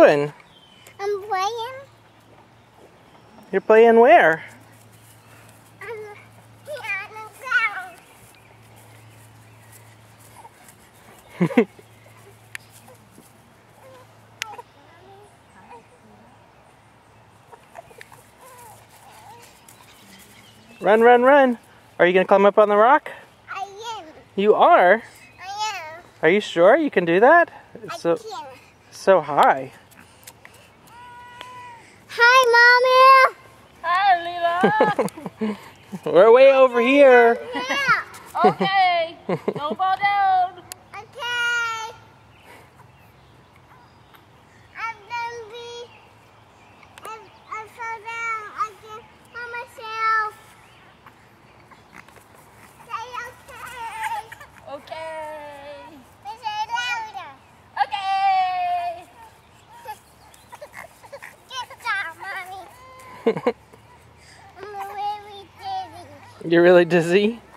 doing? I'm playing. You're playing where? I'm here on the ground. Run, run, run. Are you going to climb up on the rock? I am. You are? I am. Are you sure you can do that? It's I so, can. so high. Hi, Mommy. Hi, Lila. We're way over here. Yeah. Okay. Don't fall down. Okay. I fell down. I can help myself. Say okay. Okay. Say louder. Okay. Good job, Mommy. I'm really dizzy. You're really dizzy?